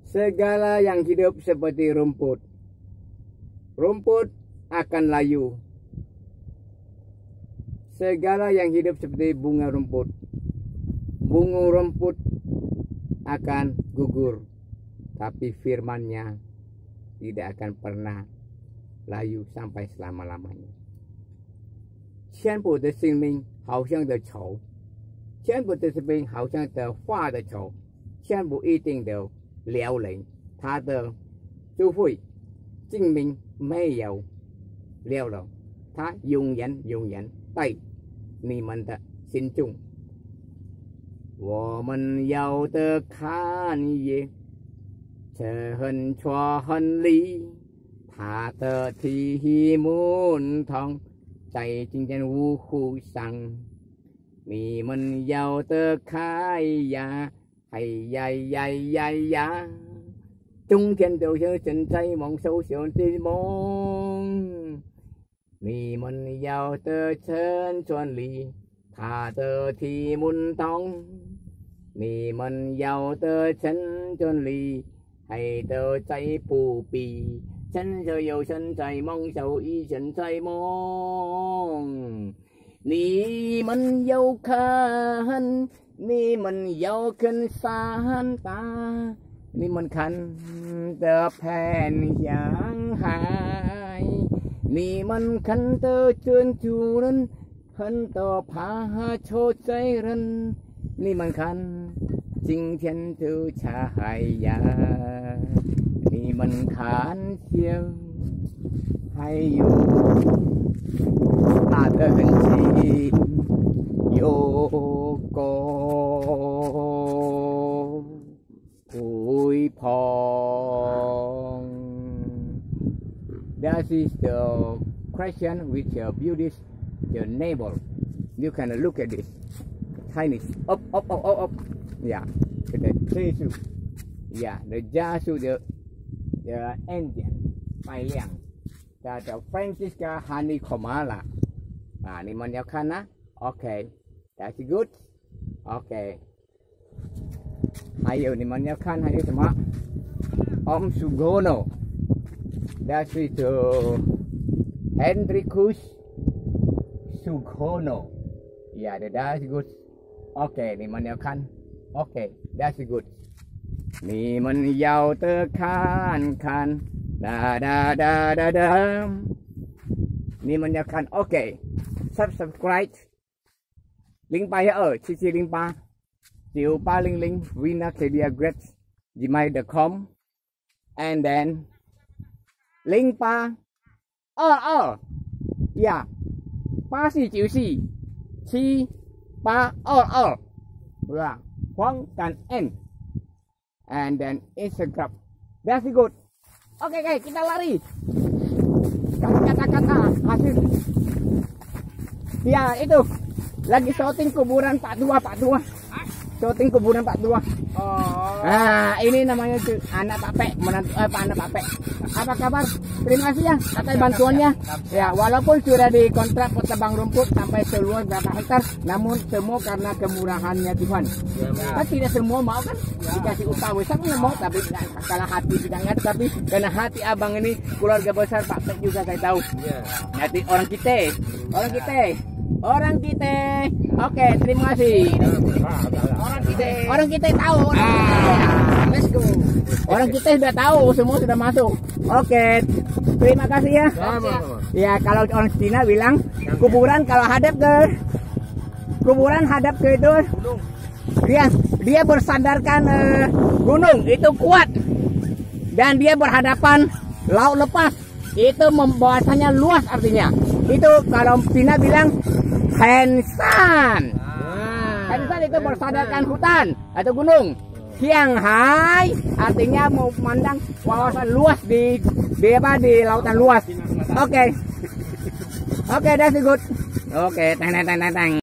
Segala yang hidup seperti rumput. Rumput akan layu. Segala yang hidup seperti bunga rumput. Bunga rumput akan gugur. Tapi firman-Nya tidak akan pernah layu sampai selama-lamanya. 天父的生命好像的草，天父的生命好像的花的草，天父一定的辽宁，他的就会证明没有了了，他永远在你们的心中。我们要的看也成全力，他的题目同在今天五湖上，你们要的开呀，哎呀呀呀呀！中天都是正在梦手想的梦，你们要的成全力，他的题目同，你们要的成全力，还都在不必。神就有神在梦，手一神在梦。你们要看，你们要看山大，你们看的偏向海，你们看的珍珠人，很多爬出在人，你们看今天就彩呀。你们看见还有他的痕迹，有个灰胖。That is the question which builds the neighbor. You can look at this. Tiny. Up. Yeah. The Jesus. Yeah. The Jesus. The Indian ไปเลี้ยงแต่ Francisca Honeycomb นี่มันยาวคันนะ Okay, that's good. Okay. 还有你们要看还有什么 Om Sugono. That is Hendrikus Sugono. Yeah, that's good. Okay, 你们要看 Okay, that's good. 你们要的看看，你们要看 OK subscribe 0812770800 Vinacadia@gmail.com and then 08呀84947822黄กัน N and then Instagram. That's good. Oke, kita lari. Kata-kata hasil. Ya, itu. Lagi syuting kuburan Pak Tua. Syuting kuburan Pak Tua. Oh. Nah, ini namanya anak Pak Pek, menantu anak Pak Pek. Apa kabar? Terima kasih ya atas bantuannya. Ya, walaupun sudah dikontrak petebang rumput sampai seluas berapa hektar, namun semua karena kemurahannya Tuhan. Kan tidak semua mau kan dikasih upah besar nggak mau, tapi kalau hati tidak ngerti, tapi karena hati abang ini keluarga besar Pak Pek juga saya tahu. Nanti orang kita. Oke, terima kasih. Orang kita tahu. Let's go. Orang kita sudah tahu, semua sudah masuk. Oke, terima kasih ya. Ya, kalau orang Cina bilang kuburan kalau hadap ke itu dia bersandarkan gunung itu kuat dan dia berhadapan laut lepas itu membawasanya luas artinya. Itu kalau Cina bilang Hansan. Hansan itu bersandarkan hutan atau gunung. Shanghai artinya mau memandang wawasan luas di lautan luas. Oke, that's good. Oke, teng.